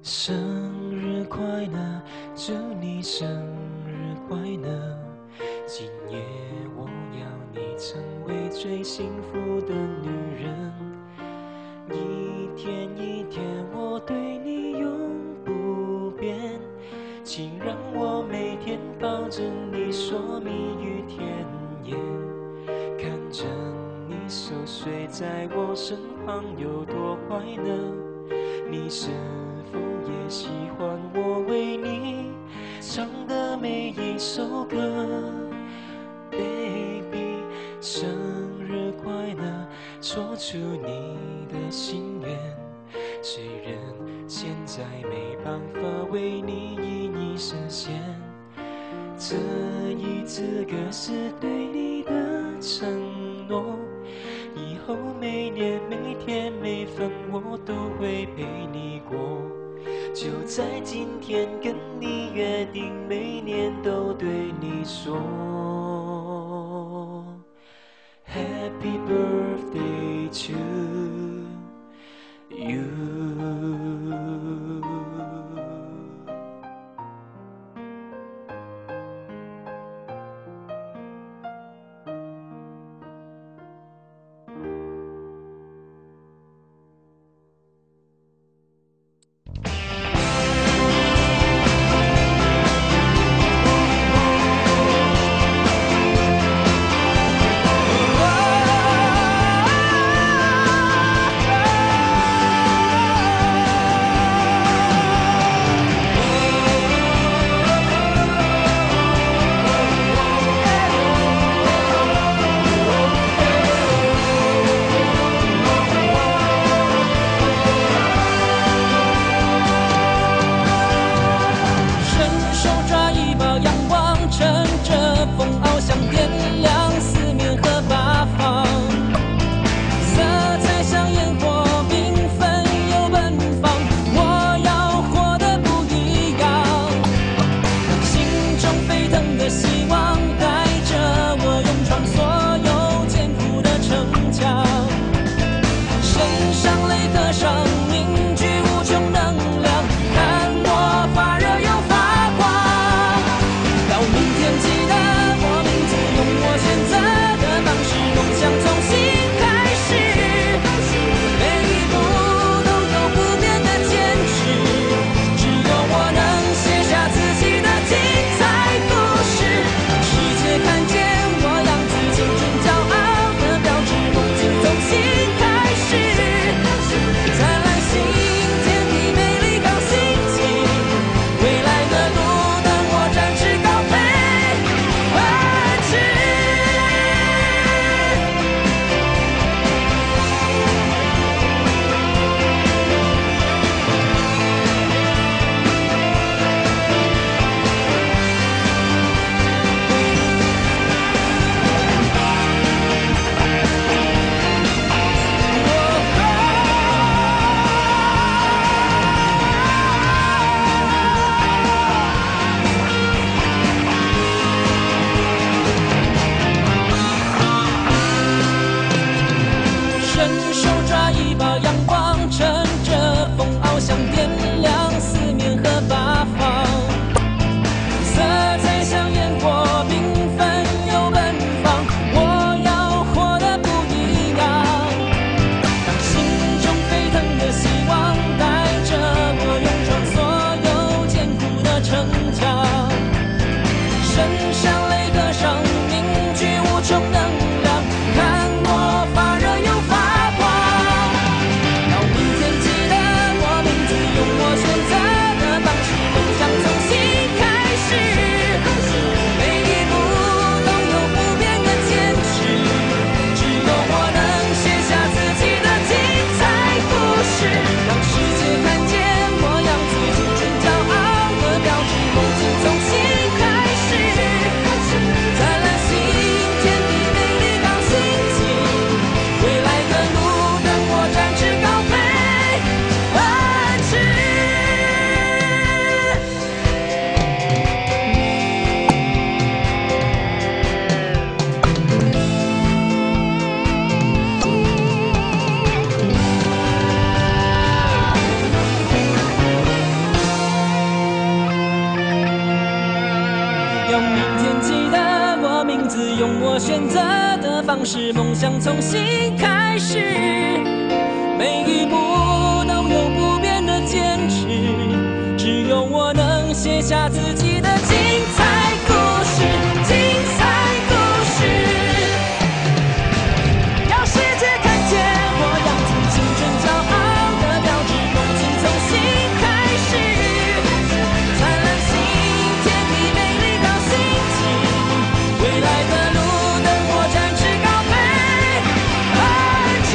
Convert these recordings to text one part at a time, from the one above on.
生日快乐，祝你生日快乐。今夜我要你成为最幸福的女人。一天一天我对你永不变，请让我每天抱着你说蜜语甜言，看着你熟睡在我身旁有多快乐。你是否也喜欢我为你唱的每一首歌 ？Baby， 生日快乐，说出你的心愿。虽然现在没办法为你一一实现，这一支歌是对你的承诺。以后每年每天每分我都会陪你过，就在今天跟你约定，每年都对你说 Happy birthday to you。 让世界看见我样子，青春骄傲的标志。 我选择的方式，梦想重新开始，每一步都有不变的坚持，只有我能写下自己的精彩故事，精彩故事，让世界看见我扬起青春骄傲的标志，梦境重新开始，灿烂心甜蜜美丽好心情，未来的路等我展翅高飞而去。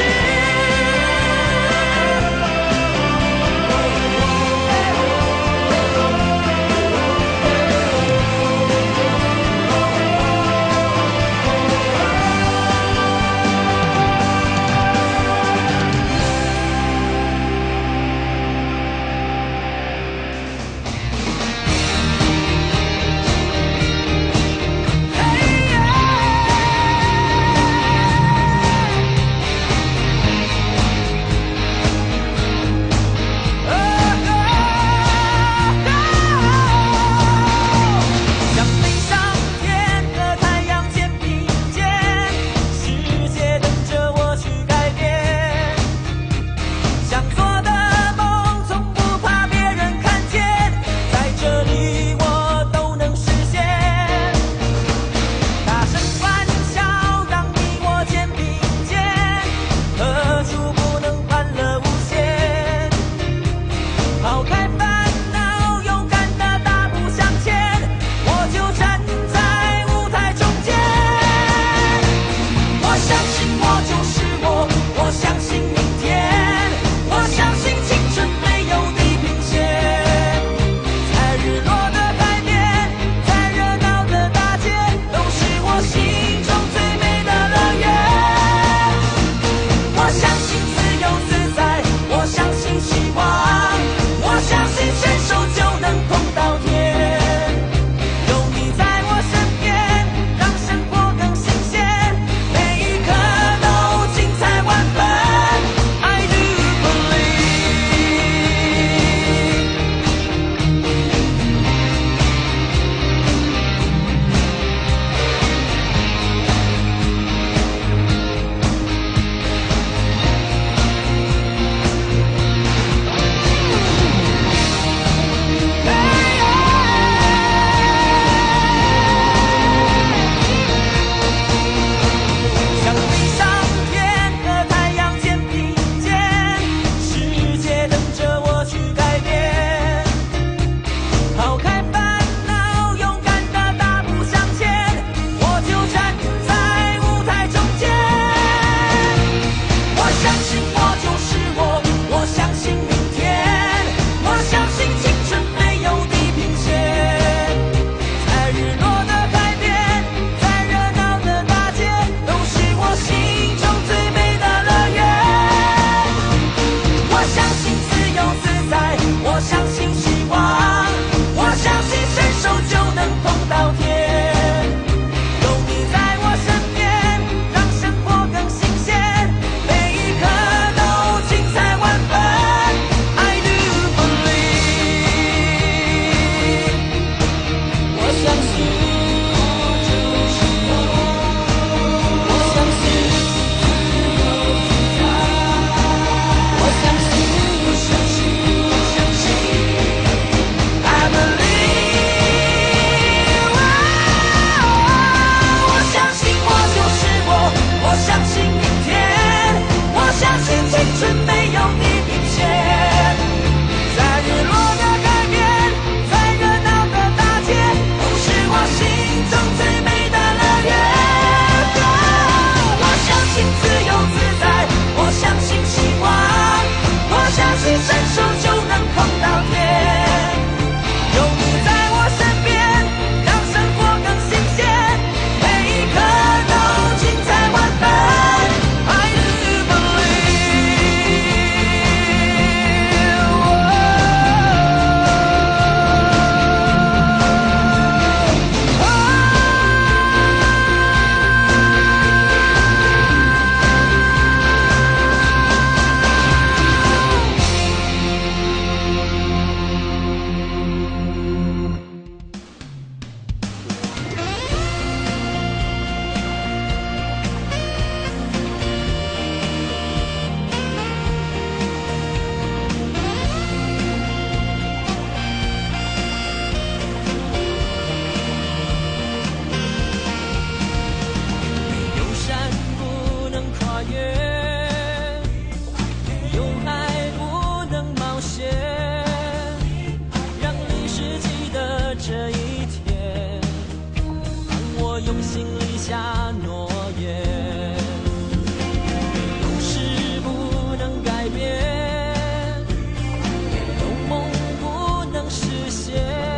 心立下诺言，有事不能改变，有梦不能实现。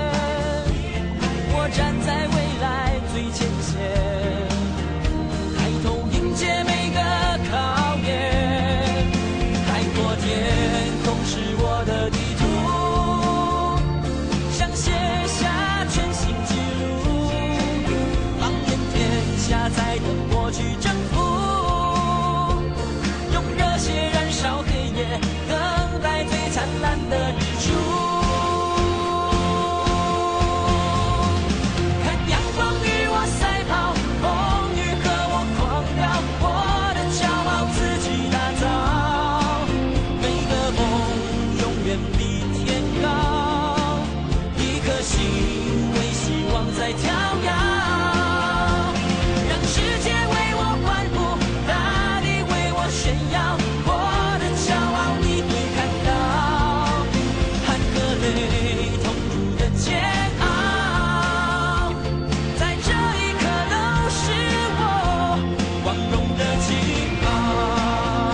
我站在未来最前线，抬头迎接每个考验。海阔天空是我的地图，想写下全新纪录，放眼天下在等我去征服，用热血燃烧黑夜，等待最灿烂的日出。在跳跃，让世界为我欢呼，大地为我炫耀，我的骄傲你会看到，汗和泪同入的煎熬，在这一刻都是我光荣的记号。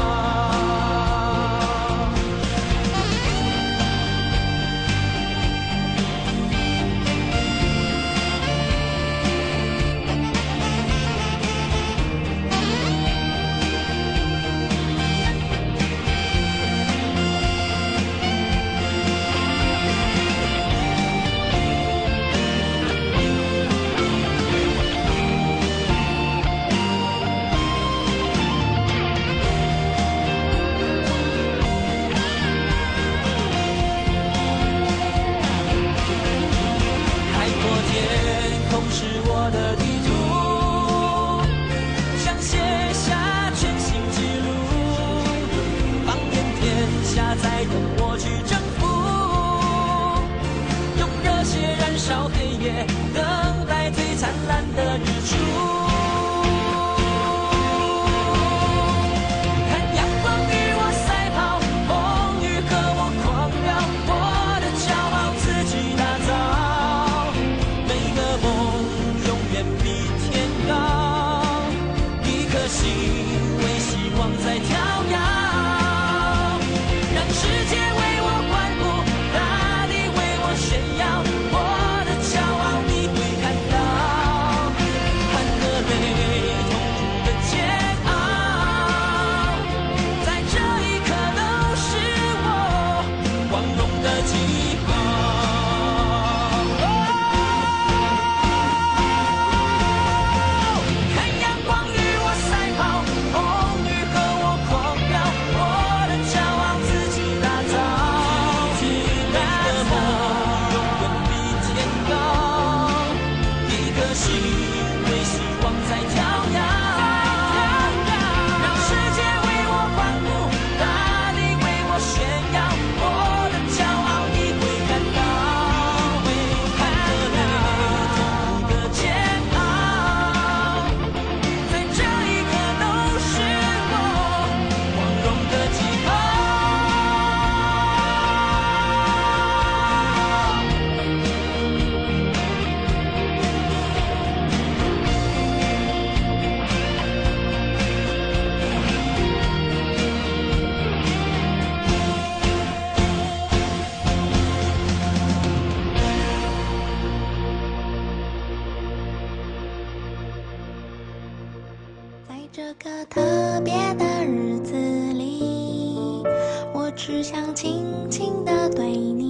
是我的地图，想写下全新纪录，放眼天下在等我去征服，用热血燃烧黑夜，等待最灿烂的日出。在跳跃，让世界为我欢呼，大地为我炫耀，我的骄傲你会看到，汗和泪同入的煎熬，在这一刻都是我光荣的记号。 这个特别的日子里，我只想轻轻地对你